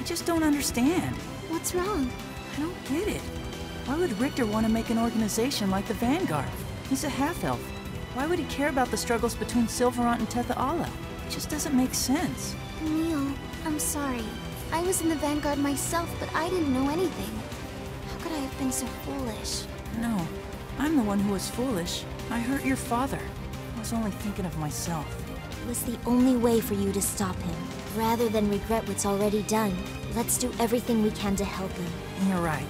I just don't understand. What's wrong? I don't get it. Why would Richter want to make an organization like the Vanguard? He's a half-elf. Why would he care about the struggles between Silverant and Tethaala? It just doesn't make sense. Emil, I'm sorry. I was in the Vanguard myself, but I didn't know anything. How could I have been so foolish? No, I'm the one who was foolish. I hurt your father. I was only thinking of myself. It was the only way for you to stop him. Rather than regret what's already done, let's do everything we can to help him. You're right.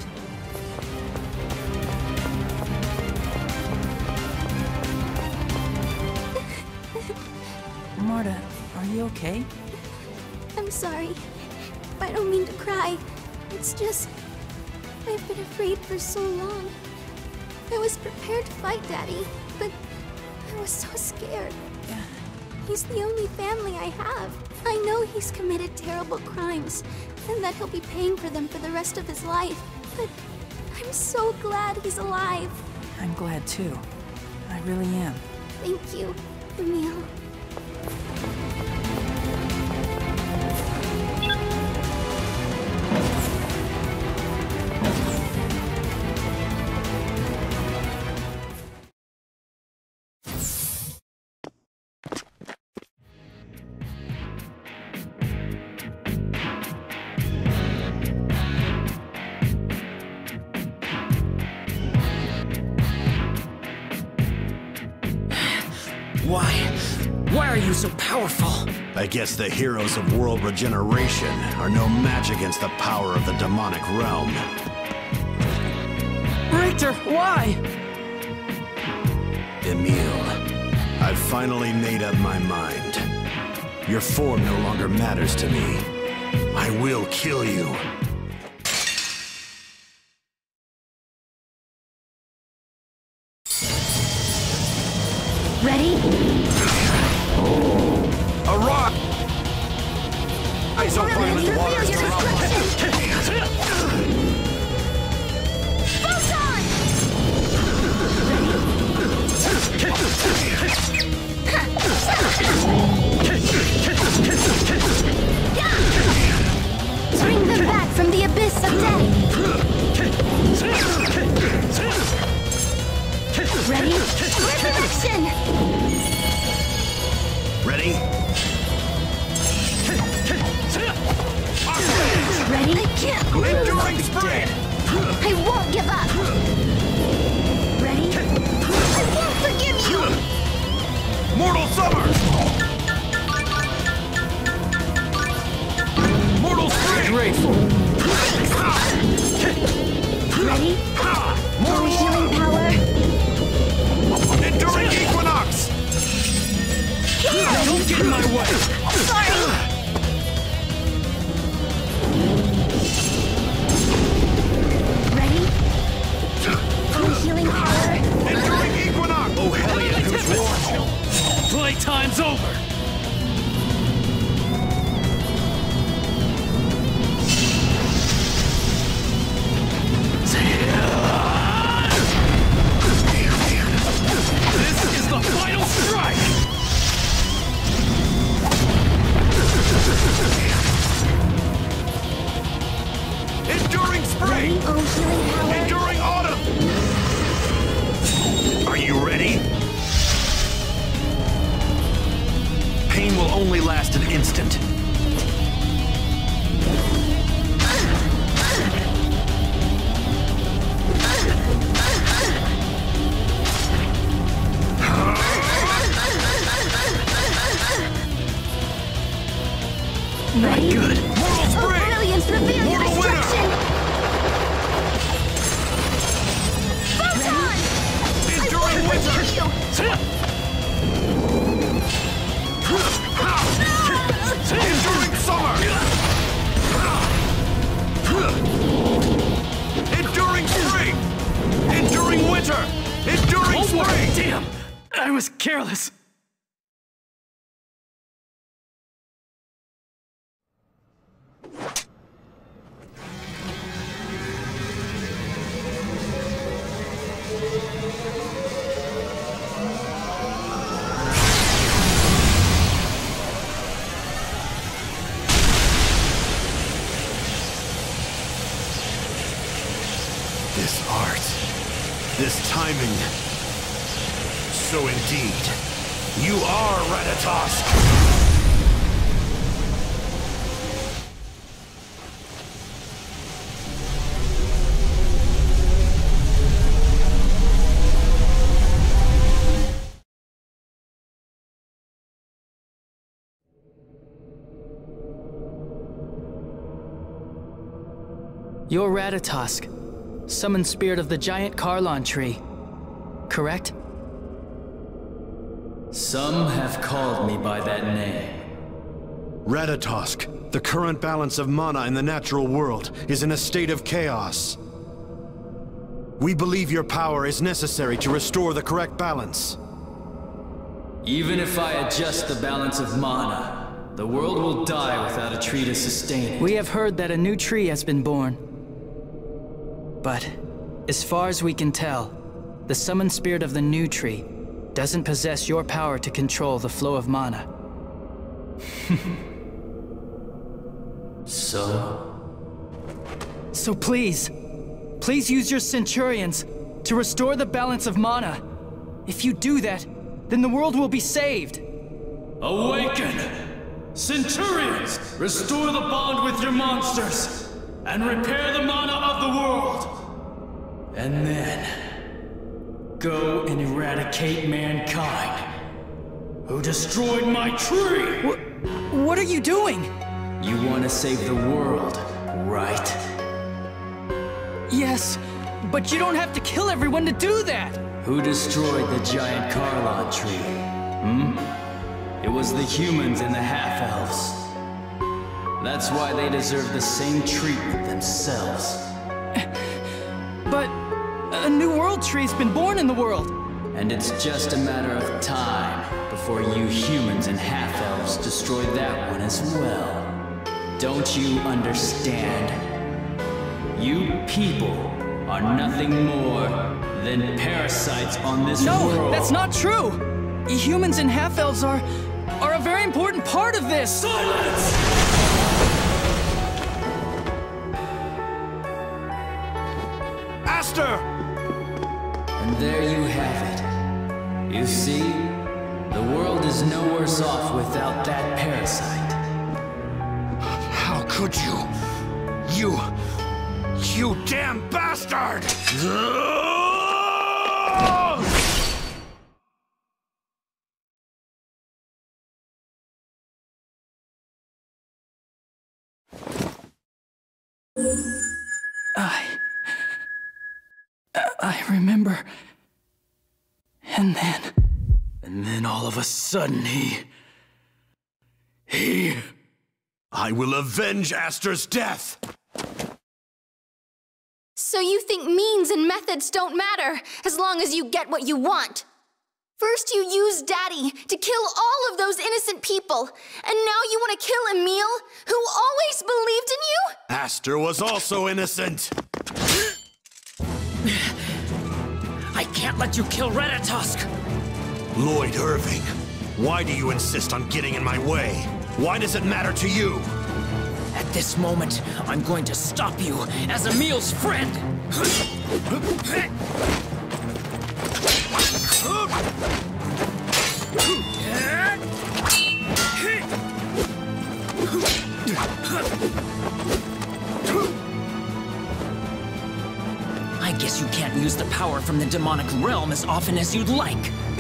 Marta, are you okay? I'm sorry. I don't mean to cry. It's just... I've been afraid for so long. I was prepared to fight Daddy, but I was so scared. He's the only family I have. I know he's committed terrible crimes, and that he'll be paying for them for the rest of his life. But I'm so glad he's alive. I'm glad too. I really am. Thank you, Emil. Why are you so powerful? I guess the heroes of world regeneration are no match against the power of the demonic realm. Richter, why? Emil, I've finally made up my mind. Your form no longer matters to me. I will kill you. Ready? A rock! Eyes open in the water. Photon! Bring them back from the abyss of death! Ready? Resurrection! Ready? Ready? I can't lose! Enduring spread! I won't give up! Ready? I won't forgive you! Mortal summer! Mortal spring! Grateful. Ready? More healing power! Enduring equinox! Don't get in my way! Sorry! Ready? More healing power! Enduring equinox! Oh, Hellion, who's war? Playtime's over! This is the final strike! Enduring spring! Oh, healing power! Enduring autumn! Are you ready? Pain will only last an instant. Not good. Mortal spring! Oh, brilliance reveals your Mortal winner! destruction! Photon! Enduring winter! Enduring summer! Enduring spring! Enduring winter! Enduring spring! Damn! I was careless. This art, this timing. So indeed, you are Ratatosk! You're Ratatosk, summoned spirit of the giant Carlon tree, correct? Some have called me by that name. Ratatosk, the current balance of mana in the natural world is in a state of chaos. We believe your power is necessary to restore the correct balance. Even if I adjust the balance of mana, the world will die without a tree to sustain it. We have heard that a new tree has been born. But, as far as we can tell, the summoned spirit of the new tree doesn't possess your power to control the flow of mana. So please use your Centurions to restore the balance of mana. If you do that, then the world will be saved. Awaken! Centurions! Restore the bond with your monsters, and repair the mana of the world! And then, go and eradicate mankind, who destroyed my tree! What are you doing? You want to save the world, right? Yes, but you don't have to kill everyone to do that! Who destroyed the giant Carlon tree? It was the humans and the half-elves. That's why they deserve the same treatment themselves. But a new world tree's been born in the world. And it's just a matter of time before you humans and half-elves destroy that one as well. Don't you understand? You people are nothing more than parasites on this world. No, that's not true! Humans and half-elves are a very important part of this! Silence! Aster! And there you have it. You see, the world is no worse off without that parasite. How could you? You damn bastard! I remember. And then all of a sudden he... I will avenge Aster's death! So you think means and methods don't matter, as long as you get what you want? First you used Daddy to kill all of those innocent people, and now you want to kill Emile, who always believed in you? Aster was also innocent! I can't let you kill Ratatosk! Lloyd Irving, why do you insist on getting in my way? Why does it matter to you? At this moment, I'm going to stop you as Emile's friend! I guess you can't use the power from the demonic realm as often as you'd like.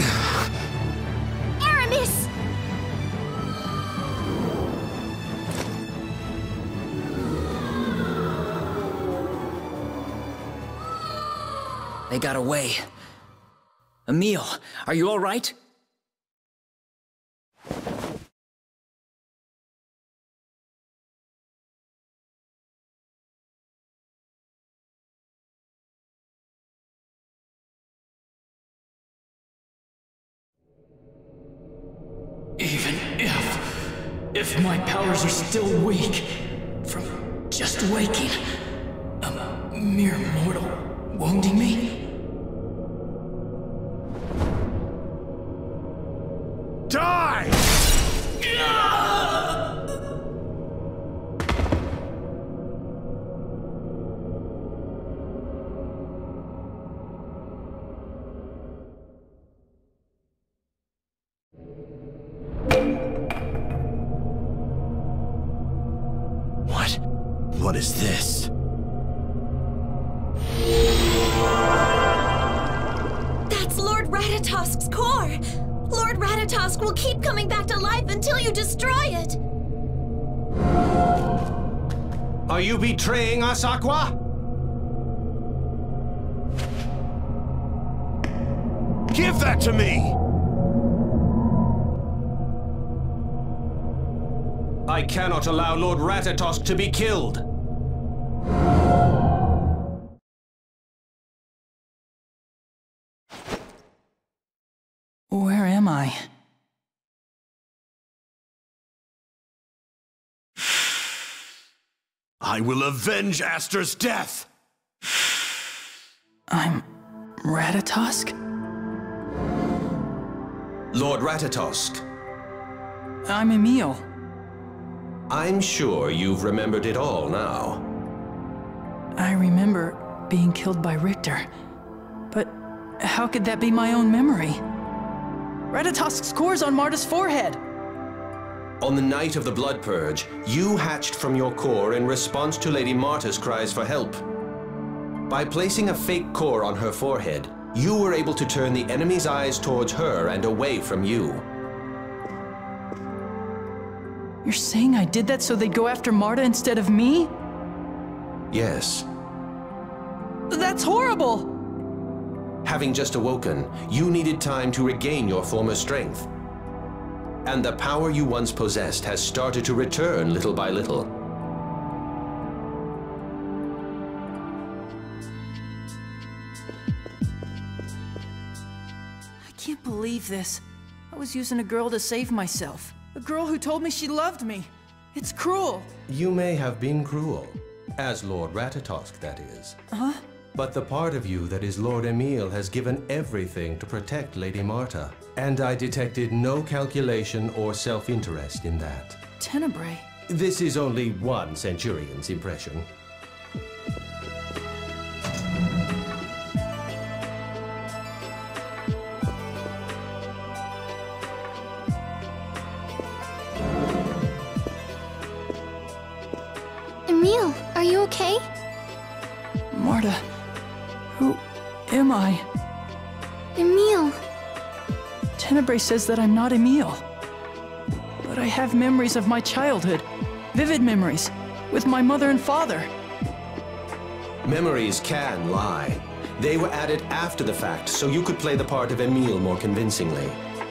Aramis! They got away. Emile, are you all right? Even if my powers are still weak, from just waking, a mere mortal wounding me? Die! What is this? That's Lord Ratatosk's core! Lord Ratatosk will keep coming back to life until you destroy it! Are you betraying us, Aqua? Give that to me! I cannot allow Lord Ratatosk to be killed. Where am I? I will avenge Aster's death! I'm Ratatosk? Lord Ratatosk, I'm Emil. I'm sure you've remembered it all now. I remember being killed by Richter. But how could that be my own memory? Ratatosk's core's on Marta's forehead! On the night of the Blood Purge, you hatched from your core in response to Lady Marta's cries for help. By placing a fake core on her forehead, you were able to turn the enemy's eyes towards her and away from you. You're saying I did that so they'd go after Marta instead of me? Yes. That's horrible! Having just awoken, you needed time to regain your former strength. And the power you once possessed has started to return little by little. I can't believe this. I was using a girl to save myself. A girl who told me she loved me. It's cruel. You may have been cruel. As Lord Ratatosk, that is. Huh? But the part of you that is Lord Emil has given everything to protect Lady Marta. And I detected no calculation or self-interest in that. Tenebrae. This is only one Centurion's impression. Emil, are you okay? Marta, who am I? Emil. Tenebrae says that I'm not Emil. But I have memories of my childhood. Vivid memories. With my mother and father. Memories can lie. They were added after the fact, so you could play the part of Emil more convincingly.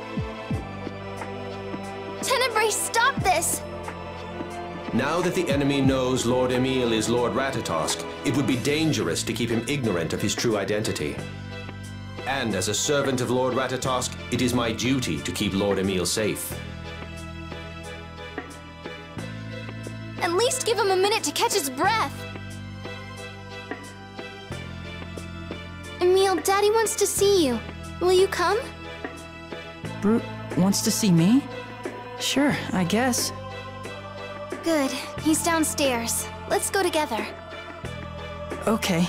Tenebrae, stop this! Now that the enemy knows Lord Emil is Lord Ratatosk, it would be dangerous to keep him ignorant of his true identity. And as a servant of Lord Ratatosk, it is my duty to keep Lord Emil safe. At least give him a minute to catch his breath. Emil, Daddy wants to see you. Will you come? Brute wants to see me? Sure, I guess. Good. He's downstairs. Let's go together. Okay.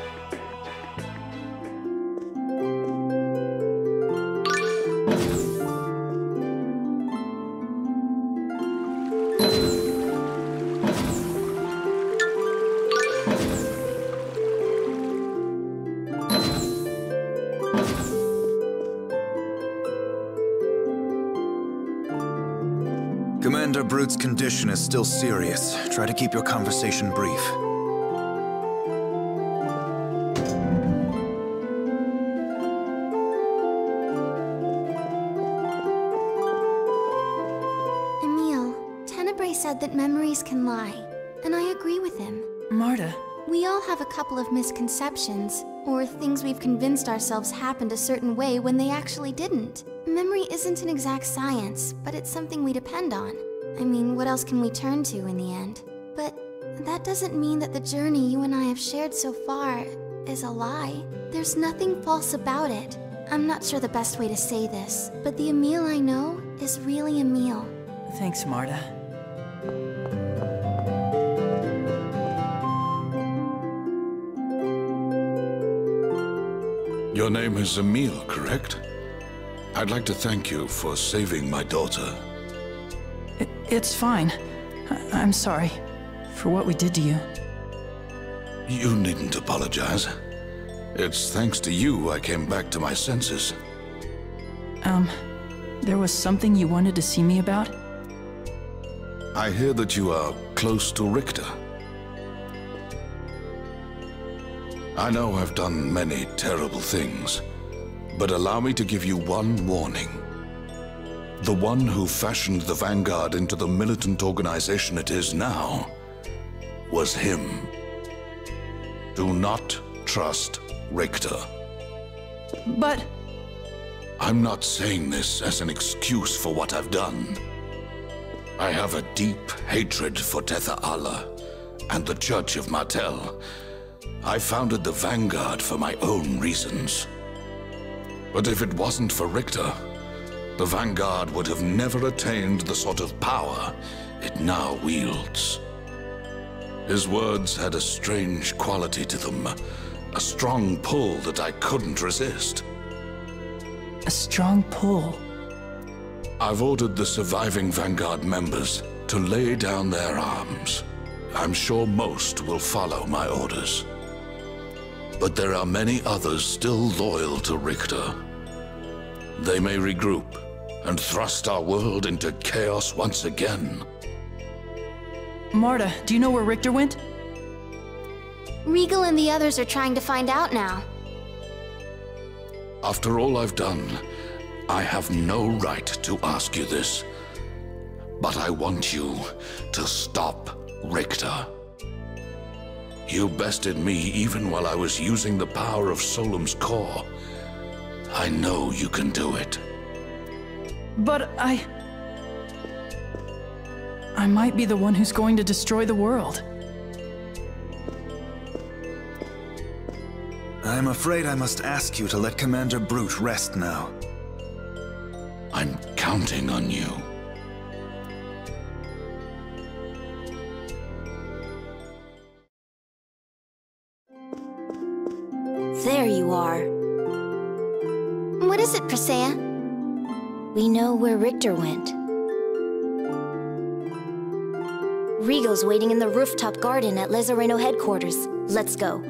Commander Brute's condition is still serious. Try to keep your conversation brief. Emil, Tenebrae said that memories can lie, and I agree with him. Marta. We all have a couple of misconceptions, or things we've convinced ourselves happened a certain way when they actually didn't. Memory isn't an exact science, but it's something we depend on. I mean, what else can we turn to in the end? But that doesn't mean that the journey you and I have shared so far is a lie. There's nothing false about it. I'm not sure the best way to say this, but the Emil I know is really Emil. Thanks, Marta. Your name is Emil, correct? I'd like to thank you for saving my daughter. It's fine. I'm sorry. for what we did to you. You needn't apologize. It's thanks to you I came back to my senses. There was something you wanted to see me about? I hear that you are close to Richter. I know I've done many terrible things, but allow me to give you one warning. The one who fashioned the Vanguard into the militant organization it is now was him. Do not trust Richter. But... I'm not saying this as an excuse for what I've done. I have a deep hatred for Tether Allah and the Church of Martel. I founded the Vanguard for my own reasons. But if it wasn't for Richter, the Vanguard would have never attained the sort of power it now wields. His words had a strange quality to them, a strong pull that I couldn't resist. A strong pull? I've ordered the surviving Vanguard members to lay down their arms. I'm sure most will follow my orders. But there are many others still loyal to Richter. They may regroup and thrust our world into chaos once again. Marta, do you know where Richter went? Regal and the others are trying to find out now. After all I've done, I have no right to ask you this. But I want you to stop Richter. You bested me even while I was using the power of Solemn's core. I know you can do it. But I might be the one who's going to destroy the world. I'm afraid I must ask you to let Commander Brute rest now. I'm counting on you. There you are. What is it, Presea? We know where Richter went. Regal's waiting in the rooftop garden at Lezareno headquarters. Let's go.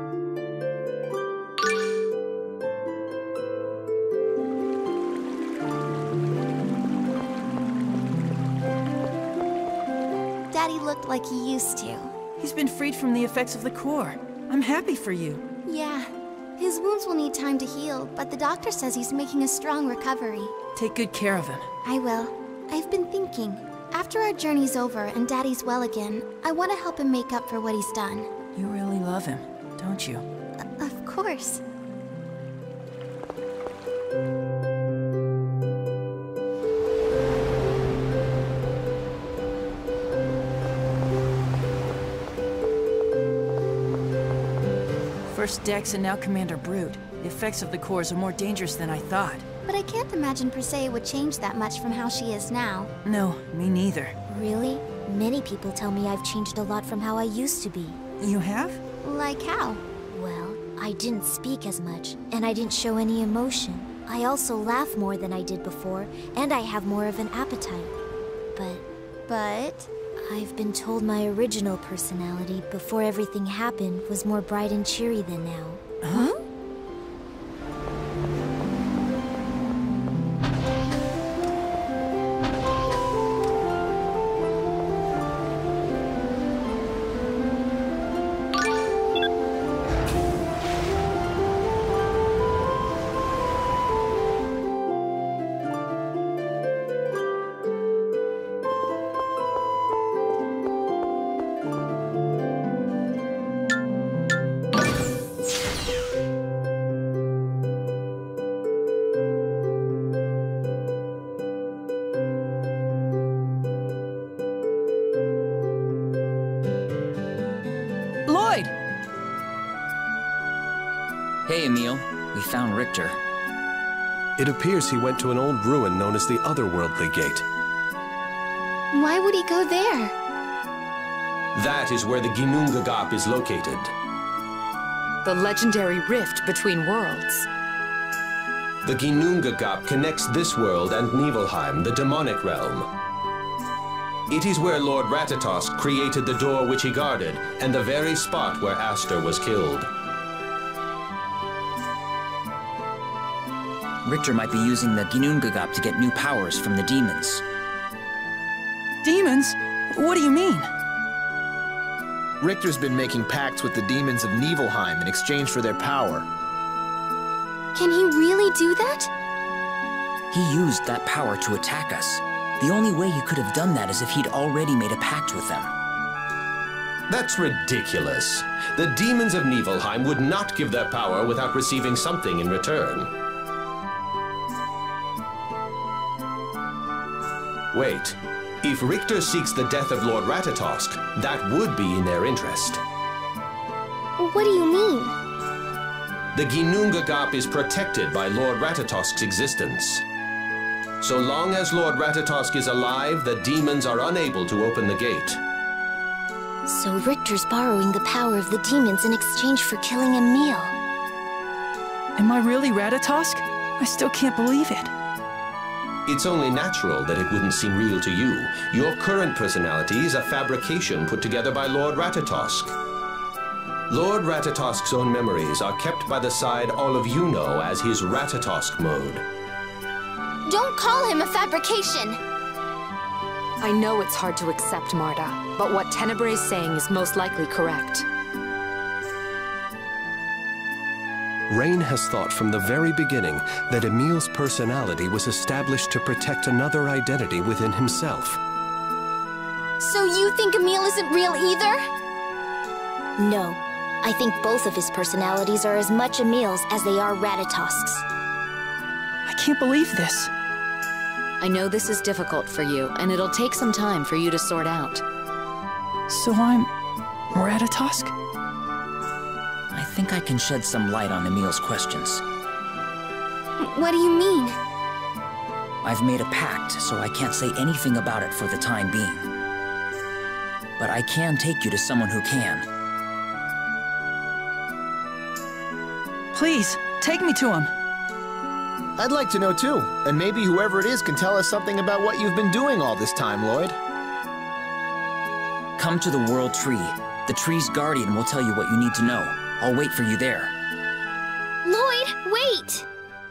Daddy looked like he used to. He's been freed from the effects of the core. I'm happy for you. Yeah. His wounds will need time to heal, but the doctor says he's making a strong recovery. Take good care of him. I will. I've been thinking. After our journey's over and Daddy's well again, I want to help him make up for what he's done. You really love him, don't you? Of course. First Dex and now Commander Brute. The effects of the cores are more dangerous than I thought. But I can't imagine Presea would change that much from how she is now. No, me neither. Really? Many people tell me I've changed a lot from how I used to be. You have? Like how? Well, I didn't speak as much, and I didn't show any emotion. I also laugh more than I did before, and I have more of an appetite. But? I've been told my original personality, before everything happened, was more bright and cheery than now. Huh? Hey, Emil. We found Richter. It appears he went to an old ruin known as the Otherworldly Gate. Why would he go there? That is where the Ginnungagap is located. The legendary rift between worlds. The Ginnungagap connects this world and Nibelheim, the demonic realm. It is where Lord Ratatosk created the door which he guarded, and the very spot where Aster was killed. Richter might be using the Ginnungagap to get new powers from the demons. Demons? What do you mean? Richter's been making pacts with the demons of Nibelheim in exchange for their power. Can he really do that? He used that power to attack us. The only way he could have done that is if he'd already made a pact with them. That's ridiculous. The demons of Nibelheim would not give their power without receiving something in return. Wait. If Richter seeks the death of Lord Ratatosk, that would be in their interest. What do you mean? The Ginnungagap is protected by Lord Ratatosk's existence. So long as Lord Ratatosk is alive, the demons are unable to open the gate. So Richter's borrowing the power of the demons in exchange for killing Emil. Am I really Ratatosk? I still can't believe it. It's only natural that it wouldn't seem real to you. Your current personality is a fabrication put together by Lord Ratatosk. Lord Ratatosk's own memories are kept by the side all of you know as his Ratatosk mode. Don't call him a fabrication! I know it's hard to accept, Marta, but what Tenebrae is saying is most likely correct. Rain has thought from the very beginning that Emil's personality was established to protect another identity within himself. So you think Emil isn't real either? No. I think both of his personalities are as much Emil's as they are Ratatosk's. I can't believe this. I know this is difficult for you, and it'll take some time for you to sort out. So I'm Ratatosk? I think I can shed some light on Emil's questions. What do you mean? I've made a pact, so I can't say anything about it for the time being. But I can take you to someone who can. Please, take me to him. I'd like to know too, and maybe whoever it is can tell us something about what you've been doing all this time, Lloyd. Come to the World Tree. The tree's guardian will tell you what you need to know. I'll wait for you there. Lloyd, wait!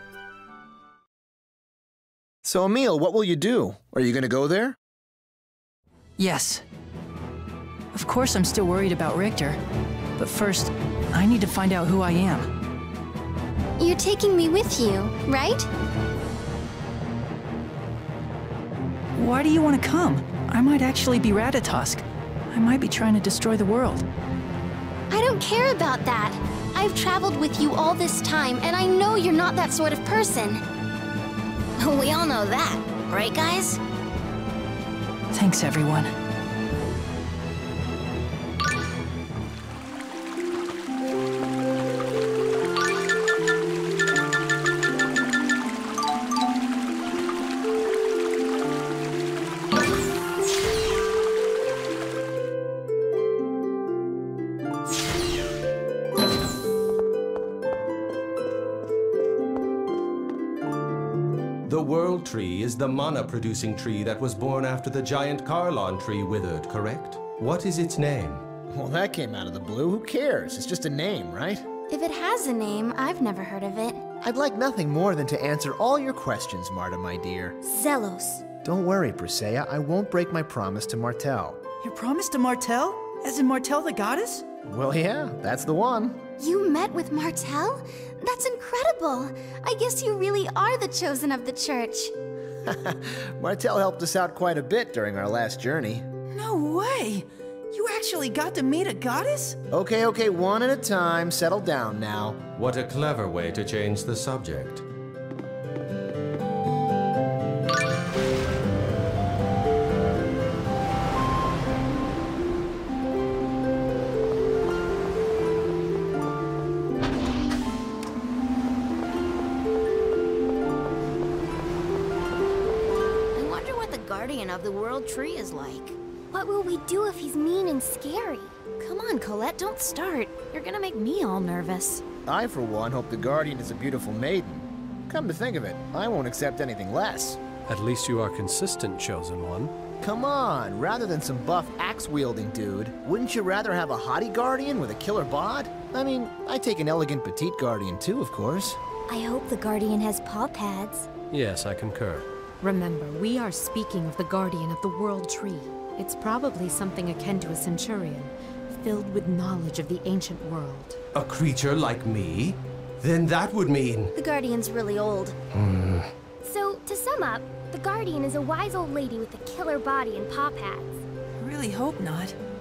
So, Emil, what will you do? Are you gonna go there? Yes. Of course I'm still worried about Richter. But first, I need to find out who I am. You're taking me with you, right? Why do you want to come? I might actually be Ratatosk. I might be trying to destroy the world. I don't care about that. I've traveled with you all this time, and I know you're not that sort of person. We all know that, right guys? Thanks, everyone. The World Tree is the mana-producing tree that was born after the giant Carlon tree withered, correct? What is its name? Well, that came out of the blue. Who cares? It's just a name, right? If it has a name, I've never heard of it. I'd like nothing more than to answer all your questions, Marta, my dear. Zelos. Don't worry, Briseia. I won't break my promise to Martel. Your promise to Martel? As in Martel the goddess? Well, yeah, that's the one. You met with Martel? That's incredible! I guess you really are the chosen of the church. Martel helped us out quite a bit during our last journey. No way! You actually got to meet a goddess? Okay, one at a time. Settle down now. What a clever way to change the subject. Of the World Tree is like. What will we do if he's mean and scary? Come on, Colette, don't start. You're gonna make me all nervous. I, for one, hope the Guardian is a beautiful maiden. Come to think of it, I won't accept anything less. At least you are consistent, Chosen One. Come on, rather than some buff axe-wielding dude, wouldn't you rather have a hottie guardian with a killer bod? I mean, I take an elegant petite guardian too, of course. I hope the guardian has paw pads. Yes, I concur. Remember, we are speaking of the guardian of the World Tree. It's probably something akin to a centurion, filled with knowledge of the ancient world. A creature like me? Then that would mean... The guardian's really old. So, to sum up, the guardian is a wise old lady with a killer body and paw pads. I really hope not.